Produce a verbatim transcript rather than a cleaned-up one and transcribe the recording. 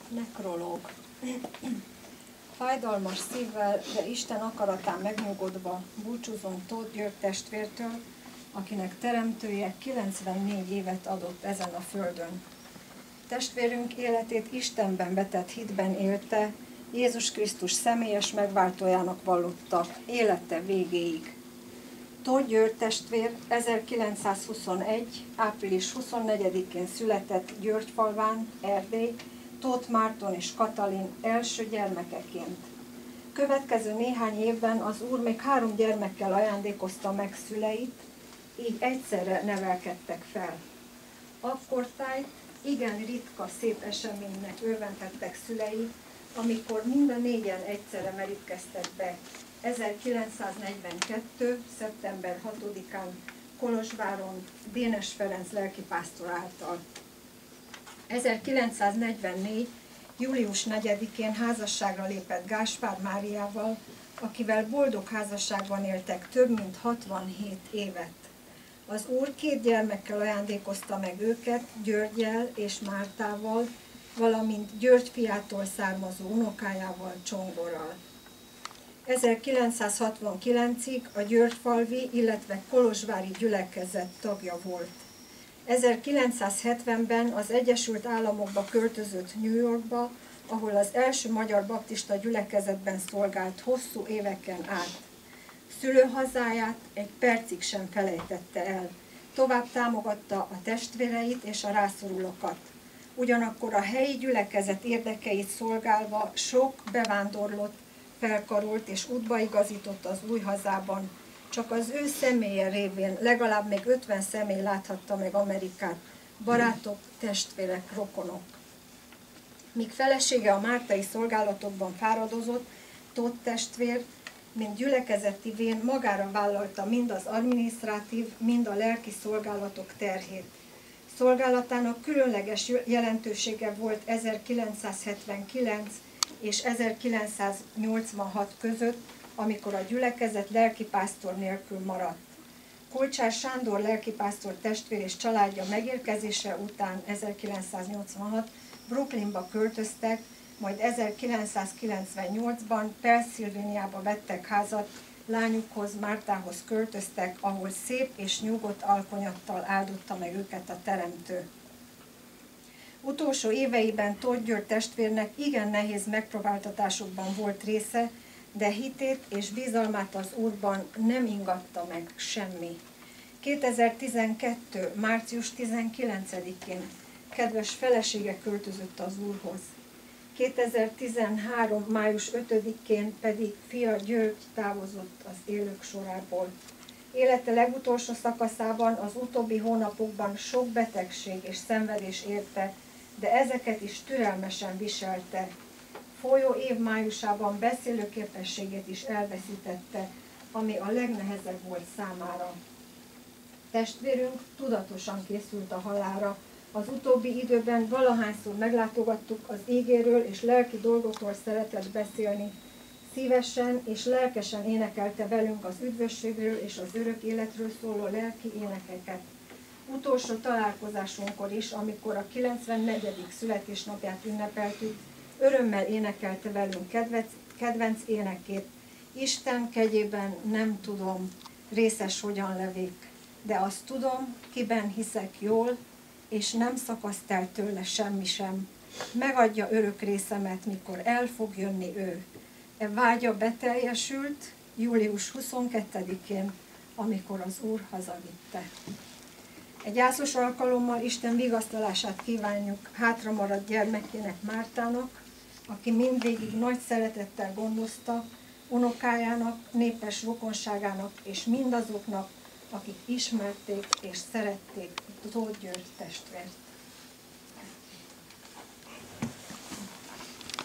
Nekrológ. Fájdalmas szívvel, de Isten akaratán megnyugodva búcsúzunk Tóth György testvértől, akinek teremtője kilencvennégy évet adott ezen a földön. Testvérünk életét Istenben vetett hitben élte, Jézus Krisztus személyes megváltójának vallotta élete végéig. Tóth György testvér ezerkilencszázhuszonegy. április huszonnegyedikén született Györgyfalván, Erdély, Tóth Márton és Katalin első gyermekeként. Következő néhány évben az Úr még három gyermekkel ajándékozta meg szüleit, így egyszerre nevelkedtek fel. Akkortájt igen ritka szép eseménynek örventettek szülei, amikor mind a négyen egyszerre merítkeztek be ezerkilencszáznegyvenkettő. szeptember hatodikán Kolozsváron Dénes Ferenc lelkipásztor által. ezerkilencszáznegyvennégy. július negyedikén házasságra lépett Gáspár Máriával, akivel boldog házasságban éltek több mint hatvanhét évet. Az Úr két gyermekkel ajándékozta meg őket, Györggyel és Mártával, valamint György fiától származó unokájával, Csongorral. ezerkilencszázhatvankilencig a györgyfalvi, illetve kolozsvári gyülekezet tagja volt. ezerkilencszázhetvenben az Egyesült Államokba költözött New Yorkba, ahol az első magyar baptista gyülekezetben szolgált hosszú éveken át. Szülőhazáját egy percig sem felejtette el. Tovább támogatta a testvéreit és a rászorulókat. Ugyanakkor a helyi gyülekezet érdekeit szolgálva sok bevándorlót felkarolt és útba igazított az új hazában. Csak az ő személye révén legalább még ötven személy láthatta meg Amerikát, barátok, testvérek, rokonok. Míg felesége a mártai szolgálatokban fáradozott, Tóth testvér, mint gyülekezeti vén magára vállalta mind az adminisztrátív, mind a lelki szolgálatok terhét. Szolgálatának különleges jelentősége volt ezerkilencszázhetvenkilenc és ezerkilencszáznyolcvanhat között, amikor a gyülekezet lelkipásztor nélkül maradt. Kulcsár Sándor lelkipásztor testvér és családja megérkezése után ezerkilencszáznyolcvanhat Brooklynba költöztek, majd ezerkilencszázkilencvennyolcban Pennsylvaniába vettek házat, lányukhoz, Mártához költöztek, ahol szép és nyugodt alkonyattal áldotta meg őket a Teremtő. Utolsó éveiben Tóth György testvérnek igen nehéz megpróbáltatásokban volt része, de hitét és bizalmát az Úrban nem ingatta meg semmi. kétezer-tizenkettő. március tizenkilencedikén kedves felesége költözött az Úrhoz. kétezer-tizenhárom. május ötödikén pedig fia György távozott az élők sorából. Élete legutolsó szakaszában az utóbbi hónapokban sok betegség és szenvedés érte, de ezeket is türelmesen viselte. Folyó év májusában beszélőképességét is elveszítette, ami a legnehezebb volt számára. Testvérünk tudatosan készült a halálra. Az utóbbi időben valahányszor meglátogattuk, az ígéről és lelki dolgokról szeretett beszélni. Szívesen és lelkesen énekelte velünk az üdvösségről és az örök életről szóló lelki énekeket. Utolsó találkozásunkkor is, amikor a kilencvennegyedik születésnapját ünnepeltük, örömmel énekelte velünk kedvenc, kedvenc énekét. Isten kegyében nem tudom, részes hogyan levik, de azt tudom, kiben hiszek jól, és nem szakaszt el tőle semmi sem. Megadja örök részemet, mikor el fog jönni ő. E vágya beteljesült július huszonkettedikén, amikor az Úr hazavitte. Egy gyászos alkalommal Isten vigasztalását kívánjuk hátramaradt gyermekének, Mártának, aki mindvégig nagy szeretettel gondozta, unokájának, népes rokonságának és mindazoknak, akik ismerték és szerették Tóth György testvért.